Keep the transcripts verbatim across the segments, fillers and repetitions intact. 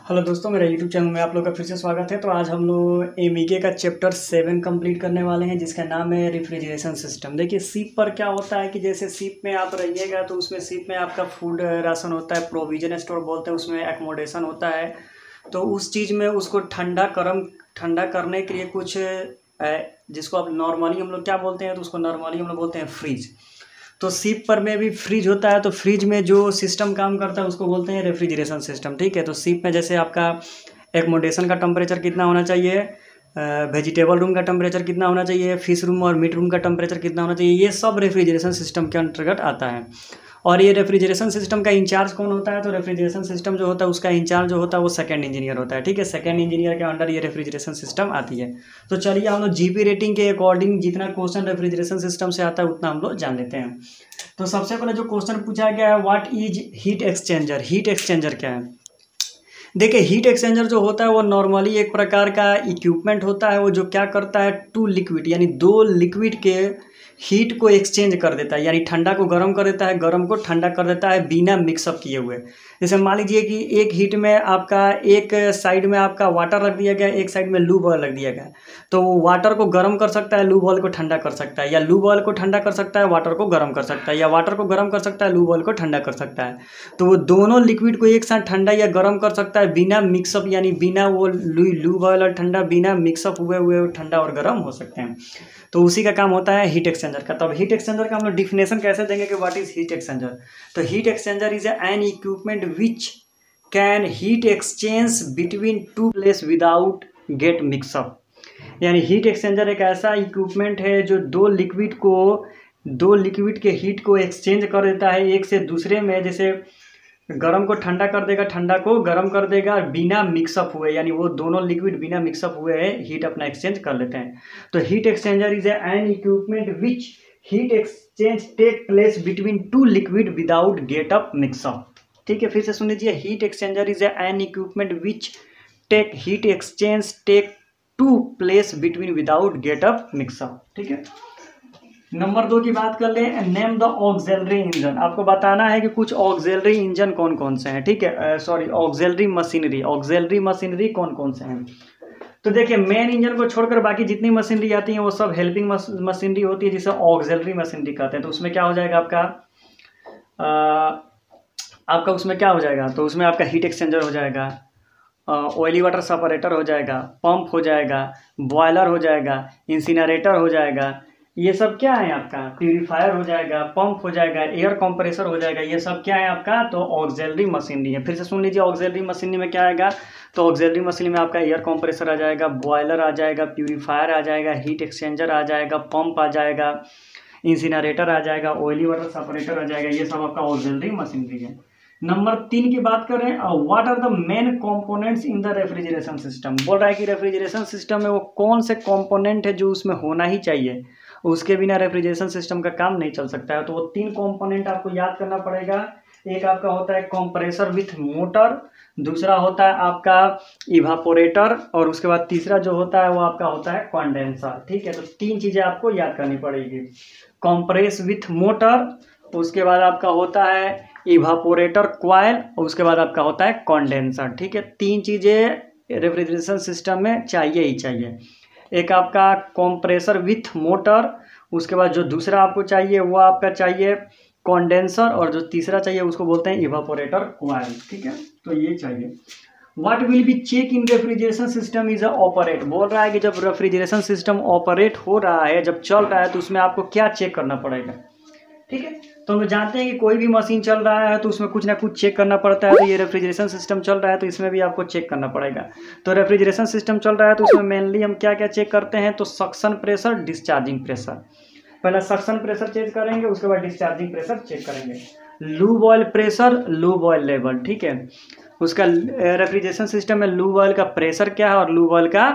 Hello दोस्तों, मेरा YouTube channel में आप लोग का फिर से स्वागत है। तो आज हम लोग एमईके का चैप्टर सेवन कंप्लीट करने वाले हैं, जिसका नाम है रेफ्रिजरेशन सिस्टम। देखिए शिप पर क्या होता है कि जैसे शिप में आप रहिएगा तो उसमें शिप में आपका फूड राशन होता है, प्रोविजन स्टोर बोलते हैं, उसमें एकोमोडेशन होता है। तो उस चीज़ में उसको ठंडा गर्म ठंडा करने के लिए कुछ है, जिसको आप नॉर्मली हम लोग क्या बोलते हैं, तो उसको नॉर्मली हम लोग बोलते हैं फ्रिज। तो शिप पर में भी फ्रिज होता है, तो फ्रिज में जो सिस्टम काम करता है उसको बोलते हैं रेफ्रिजरेशन सिस्टम। ठीक है, तो शिप में जैसे आपका एकोमोडेशन का टेम्परेचर कितना होना चाहिए, वेजिटेबल रूम का टेम्परेचर कितना होना चाहिए, फिश रूम और मीट रूम का टेम्परेचर कितना होना चाहिए, ये सब रेफ्रिजरेशन सिस्टम के अंतर्गत आता है। और ये रेफ्रिजरेशन सिस्टम का इंचार्ज कौन होता है, तो रेफ्रिजरेशन सिस्टम जो होता है उसका इंचार्ज जो होता है वो सेकंड इंजीनियर होता है। ठीक है, सेकंड इंजीनियर के अंडर ये रेफ्रिजरेशन सिस्टम आती है। तो चलिए हम लोग जीपी रेटिंग के अकॉर्डिंग जितना क्वेश्चन रेफ्रिजरेशन सिस्टम से आता है उतना हम लोग जान लेते हैं। तो सबसे पहले जो क्वेश्चन पूछा गया है, what is heat exchanger. Heat exchanger क्या है? देखिए हीट एक्सचेंजर जो होता है वो नॉर्मली एक प्रकार का इक्विपमेंट होता है। वो जो क्या करता है, टू लिक्विड यानी दो लिक्विड के हीट को एक्सचेंज कर देता है, यानी ठंडा को गर्म कर देता है, गर्म को ठंडा कर देता है बिना मिक्सअप किए हुए। जैसे मान लीजिए कि एक हीट में आपका एक साइड में आपका वाटर रख दिया गया, एक साइड में लूब ऑयल रख दिया गया, तो वो वाटर को गर्म कर सकता है, लूब ऑयल को ठंडा कर सकता है, या लूब ऑयल को ठंडा कर सकता है, वाटर को गर्म कर सकता है, या वाटर को गर्म कर सकता है, लूब ऑयल को ठंडा कर सकता है। तो वो दोनों लिक्विड को एक साथ ठंडा या गर्म कर सकता है बिना मिक्सअप, यानी बिना वो लूब ऑयल और ठंडा बिना मिक्सअप हुए हुए ठंडा और गर्म हो सकते हैं। तो उसी का काम होता है हीट एक्सचेंजर का। तब हीट एक्सचेंजर का हम लोग डिफिनेशन कैसे देंगे कि व्हाट इज हीट एक्सचेंजर। तो heat exchanger is an equipment which can heat exchange between two place without get mix up. यानी हीट एक्सचेंजर एक ऐसा इक्विपमेंट है जो दो लिक्विड को दो लिक्विड के हीट को एक्सचेंज कर देता है एक से दूसरे में। जैसे गर्म को ठंडा कर देगा, ठंडा को गर्म कर देगा बिना मिक्सअप हुए, यानी वो दोनों लिक्विड बिना मिक्सअप हुए हीट अपना एक्सचेंज कर लेते हैं। तो heat exchanger is an equipment which heat exchange take place between two liquid without get up mix up. ठीक है, फिर से सुन लीजिए, heat exchanger is an equipment which take heat exchange take two place between without get up mix up. ठीक है, number दो की बात कर लें, नेम द ऑक्सिलरी इंजन। आपको बताना है कि कुछ ऑक्सिलरी इंजन कौन कौन से हैं। ठीक है, sorry auxiliary machinery auxiliary machinery कौन कौन से हैं। तो देखिए मेन इंजन को छोड़कर बाकी जितनी मशीनरी आती हैं वो सब हेल्पिंग मशीनरी होती है, जिसे ऑक्सिलरी मशीनरी कहते हैं। तो उसमें क्या हो जाएगा आपका आ, आपका उसमें क्या हो जाएगा, तो उसमें आपका हीट एक्सचेंजर हो जाएगा, ऑयली वाटर सेपरेटर हो जाएगा, पंप हो जाएगा, बॉयलर हो जाएगा, इंसिनरेटर हो जाएगा। ये सब क्या है आपका, प्यूरीफायर हो जाएगा, पंप हो जाएगा, एयर कंप्रेसर हो जाएगा। ये सब क्या है आपका, तो ऑक्सिलरी मशीनरी है। फिर से सुन लीजिए, ऑक्सिलरी मशीनरी में क्या आएगा, तो ऑक्सिलरी मशीनरी में आपका एयर कंप्रेसर आ जाएगा, बॉयलर आ जाएगा, प्यूरीफायर आ जाएगा, हीट एक्सचेंजर आ जाएगा, पंप आ जाएगा, इंसिनरेटर आ जाएगा, ऑयली वाटर सेपरेटर आ जाएगा। ये सब आपका ऑक्सिलरी मशीनरी है। नंबर तीन की बात करें, what are the main components in the refrigeration system. बोल रहा है कि रेफ्रिजरेशन सिस्टम में वो कौन से कंपोनेंट है जो उसमें होना ही चाहिए, उसके बिना रेफ्रिजरेशन सिस्टम का काम नहीं चल सकता है। तो वो तीन कंपोनेंट आपको याद करना पड़ेगा। एक आपका होता है कंप्रेसर विथ मोटर, दूसरा होता है आपका इवापोरेटर, और उसके बाद तीसरा जो होता है वो आपका होता है कंडेंसर। ठीक है, तो तीन चीज़ें आपको याद करनी पड़ेगी, कंप्रेस विथ मोटर, उसके बाद आपका होता है इवापोरेटर कॉइल, और उसके बाद आपका होता है कंडेंसर। ठीक है, तीन चीज़ें रेफ्रिजरेशन सिस्टम में चाहिए ही चाहिए। एक आपका कंप्रेसर विथ मोटर, उसके बाद जो दूसरा आपको चाहिए वो आपका चाहिए कंडेंसर, और जो तीसरा चाहिए उसको बोलते हैं इवापोरेटर कॉइल। ठीक है, तो ये चाहिए। What will be check in refrigeration system is a operate. बोल रहा है कि जब रेफ्रिजरेशन सिस्टम ऑपरेट हो रहा है, जब चल रहा है, तो उसमें आपको क्या चेक करना पड़ेगा। ठीक है, तो हम जानते हैं कि कोई भी मशीन चल रहा है तो उसमें कुछ ना कुछ चेक करना पड़ता है। तो ये रेफ्रिजरेशन सिस्टम चल रहा है तो इसमें भी आपको चेक करना पड़ेगा। तो रेफ्रिजरेशन सिस्टम चल रहा है तो उसमें मेनली हम क्या क्या चेक करते हैं, तो सक्शन प्रेशर, डिस्चार्जिंग प्रेशर। पहले सक्शन प्रेशर चेक करेंगे, उसके बाद डिस्चार्जिंग प्रेशर चेक करेंगे, lube oil pressure, lube oil level. ठीक है, उसका रेफ्रिजरेशन सिस्टम में लूब ऑयल का प्रेशर क्या है और लूब ऑयल का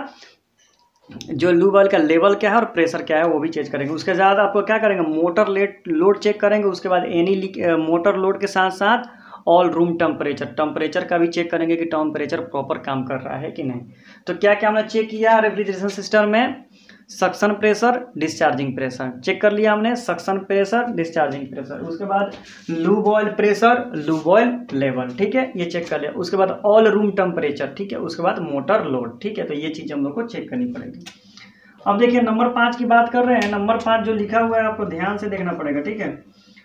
जो लूब ऑयल का लेवल क्या है और प्रेशर क्या है वो भी चेक करेंगे। उसके बाद आपको क्या करेंगे, मोटर लेट लोड चेक करेंगे। उसके बाद एनी मोटर लोड के साथ साथ ऑल रूम टेम्परेचर टेम्परेचर का भी चेक करेंगे कि टेम्परेचर प्रॉपर काम कर रहा है कि नहीं। तो क्या क्या हमने चेक किया रेफ्रिजरेशन सिस्टम में, suction pressure, discharging pressure check कर लिया हमने, सक्शन प्रेशर, डिस्चार्जिंग प्रेशर। उसके बाद lube oil pressure, lube oil level, ठीक है, ये चेक कर लिया। उसके बाद ऑल रूम टेम्परेचर, ठीक है। उसके बाद मोटर लोड, ठीक है। तो ये चीज़ हम लोग को चेक करनी पड़ेगी। अब देखिए नंबर पाँच की बात कर रहे हैं। नंबर पाँच जो लिखा हुआ है आपको ध्यान से देखना पड़ेगा, ठीक है।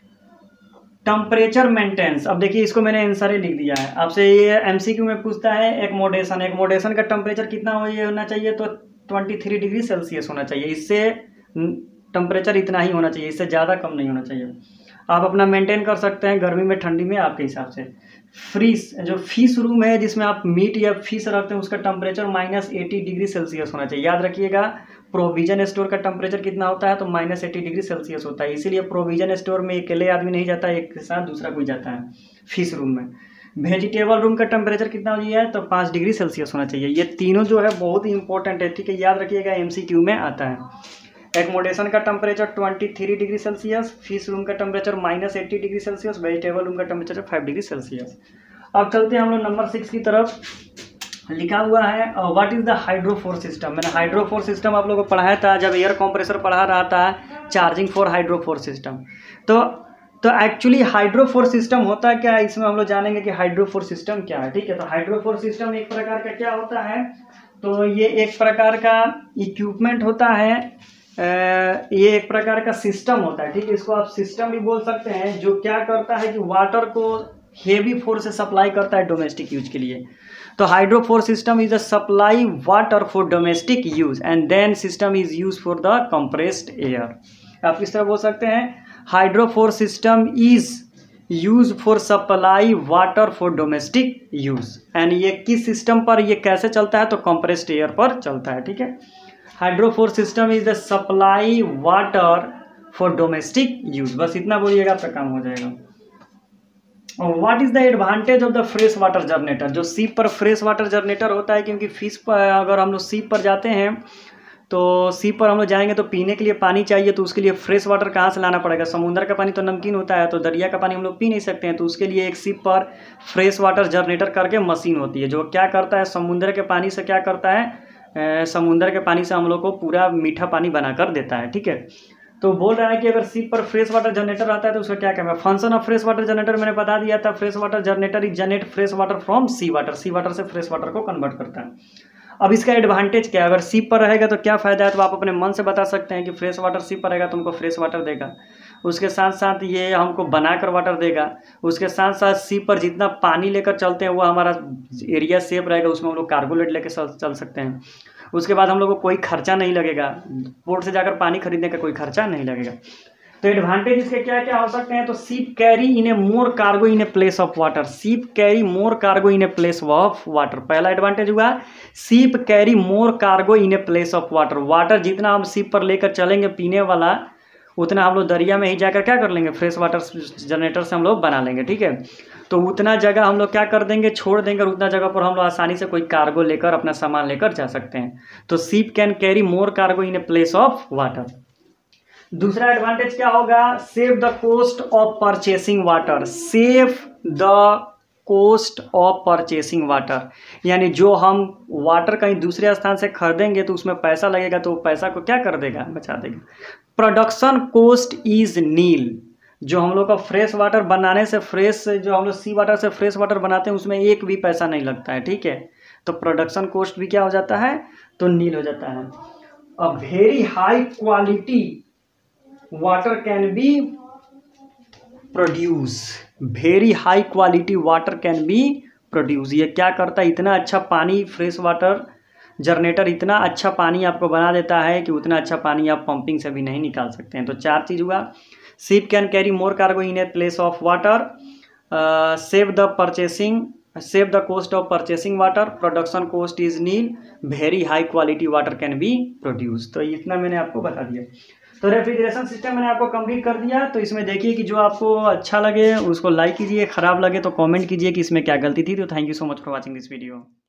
Temperature maintenance. अब देखिए इसको मैंने आंसर ही लिख दिया है। आपसे ये एमसीक्यू में पूछता है एकमोडेशन, एकमोडेशन का टेम्परेचर कितना होना चाहिए, तो तेईस डिग्री सेल्सियस होना चाहिए। इससे टेम्परेचर इतना ही होना चाहिए, इससे ज़्यादा कम नहीं होना चाहिए। आप अपना मेंटेन कर सकते हैं गर्मी में ठंडी में आपके हिसाब से। फ्रीज जो फिश रूम है जिसमें आप मीट या फिश रखते हैं उसका temperature minus eighty degree Celsius होना चाहिए। याद रखिएगा प्रोविजन स्टोर का टेम्परेचर कितना होता है, तो माइनस एटी डिग्री सेल्सियस होता है। इसीलिए प्रोविजन स्टोर में अकेले आदमी नहीं जाता, एक के साथ दूसरा कोई जाता है फिश रूम में। वेजिटेबल रूम का टेम्परेचर कितना हो है, तो पाँच डिग्री सेल्सियस होना चाहिए। ये तीनों जो है बहुत ही इंपॉर्टेंट है, ठीक है, याद रखिएगा एमसीक्यू में आता है। एकमोडेशन का टेम्परेचर तेईस डिग्री सेल्सियस, फिश रूम का temperature minus eighty degree Celsius, vegetable room का टेम्परेचर फाइव डिग्री सेल्सियस। अब चलते हैं हम लोग नंबर सिक्स की तरफ। लिखा हुआ है what is the hydrophore system. मैंने हाइड्रोफोर सिस्टम आप लोगों को पढ़ाया था जब एयर कंप्रेसर पढ़ा रहा था, चार्जिंग फॉर हाइड्रोफोर सिस्टम। तो तो एक्चुअली हाइड्रोफोर सिस्टम होता है क्या, इसमें हम लोग जानेंगे कि हाइड्रोफोर सिस्टम क्या है, ठीक है। तो हाइड्रोफोर सिस्टम एक प्रकार का क्या होता है, तो ये एक प्रकार का इक्विपमेंट होता है, ये एक प्रकार का सिस्टम होता है, ठीक है। इसको आप सिस्टम भी बोल सकते हैं, जो क्या करता है कि वाटर को हेवी फोर्स से सप्लाई करता है डोमेस्टिक यूज के लिए। तो hydrophore system is a supply water for domestic use and then system is use for the compressed air. आप किस तरह बोल सकते हैं, hydrophore system is use for supply water for domestic use. And ये किस सिस्टम पर, ये कैसे चलता है, तो कंप्रेस्ड एयर पर चलता है, ठीक है। Hydrophore system is the supply water for domestic use. बस इतना बोलिएगा आपका काम हो जाएगा। What is the advantage of the fresh water generator. जो सीप पर फ्रेश वाटर जनरेटर होता है, क्योंकि फिश पर अगर हम लोग सीप पर जाते हैं तो सीप पर हम लोग जाएंगे तो पीने के लिए पानी चाहिए, तो उसके लिए फ्रेश वाटर कहाँ से लाना पड़ेगा। समुद्र का पानी तो नमकीन होता है, तो दरिया का पानी हम लोग पी नहीं सकते हैं, तो उसके लिए एक सीप पर फ्रेश वाटर जनरेटर करके मशीन होती है, जो क्या करता है समुद्र के पानी से क्या करता है, समुद्र के पानी से हम लोग को पूरा मीठा पानी बना कर देता है, ठीक है। तो बोल रहा है कि अगर सीप पर फ्रेश वाटर जनरेटर आता है तो उसका क्या कहना है। Function of fresh water generator मैंने बता दिया था। Fresh water generator is generate fresh water from sea water, sea water से फ्रेश वाटर को कन्वर्ट करता है। अब इसका एडवांटेज क्या है, अगर सीप पर रहेगा तो क्या फ़ायदा है, तो आप अपने मन से बता सकते हैं कि फ्रेश वाटर सीप पर रहेगा तो हमको फ्रेश वाटर देगा, उसके साथ साथ ये हमको बनाकर वाटर देगा, उसके साथ साथ सीप पर जितना पानी लेकर चलते हैं वो हमारा एरिया सेफ रहेगा, उसमें हम लोग कार्गो लोड लेकर चल सकते हैं। उसके बाद हम लोग को कोई खर्चा नहीं लगेगा, पोर्ट से जाकर पानी खरीदने का कोई खर्चा नहीं लगेगा। तो एडवांटेज इसके क्या क्या हो सकते हैं, तो ship carry in a more cargo in a place of water. Ship carry more cargo in a place of water, पहला एडवांटेज हुआ ship carry more cargo in a place of water. Water जितना हम सीप पर लेकर चलेंगे पीने वाला, उतना हम लोग दरिया में ही जाकर क्या कर लेंगे, फ्रेश वाटर जनरेटर से हम लोग बना लेंगे, ठीक है। तो उतना जगह हम लोग क्या कर देंगे, छोड़ देंगे, और उतना जगह पर हम लोग आसानी से कोई कार्गो लेकर अपना सामान लेकर जा सकते हैं। तो ship can carry more cargo in a place of water. दूसरा एडवांटेज क्या होगा, save the cost of purchasing water. Save the cost of purchasing water, यानी जो हम वाटर कहीं दूसरे स्थान से खरीदेंगे तो उसमें पैसा लगेगा, तो पैसा को क्या कर देगा, बचा देगा। Production cost is nil. जो हम लोग का फ्रेश वाटर बनाने से, फ्रेश जो हम लोग सी वाटर से फ्रेश वाटर बनाते हैं उसमें एक भी पैसा नहीं लगता है, ठीक है। तो प्रोडक्शन कॉस्ट भी क्या हो जाता है, तो नील हो जाता है। A very high quality water can be produce. Very high quality water can be produce. ये क्या करता है, इतना अच्छा पानी, फ्रेश वाटर जनरेटर इतना अच्छा पानी आपको बना देता है कि उतना अच्छा पानी आप पंपिंग से भी नहीं निकाल सकते हैं। तो चार चीज़ हुआ, ship can carry more cargo in a place of water, save the purchasing save the cost of purchasing water, production cost is nil, very high quality water can be produce. तो इतना मैंने आपको बता दिया। तो रेफ्रिजरेशन सिस्टम मैंने आपको complete कर दिया। तो इसमें देखिए कि जो आपको अच्छा लगे उसको लाइक कीजिए, ख़राब लगे तो कमेंट कीजिए कि इसमें क्या गलती थी। तो thank you so much for watching this video.